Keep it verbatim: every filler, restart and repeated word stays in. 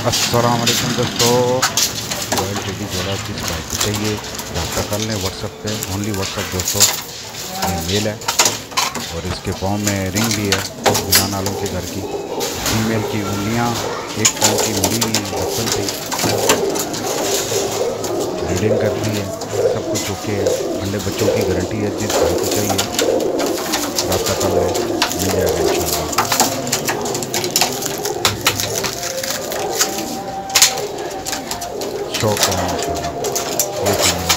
अस्सलाम वालेकुम दोस्तों, रॉयल टेडी जोड़ा जिस भाई को चाहिए रब्ता कर लें व्हाट्सएप पे। ओनली व्हाट्सएप दोस्तों। ये मेल है और इसके पाँव में रिंग भी है गुलान आलम के घर की। फीमेल की उंगलियां एक पाँव की मुड़ी हुई है, बचपन से ब्रीडिंग करती है, सब कुछ ओके है। अंडे बच्चों की गारंटी है। जिस भाई को चाहिए रब्ता कर लें, मिल जाएगा इंशाल्लाह। शौक है इंशाल्लाह।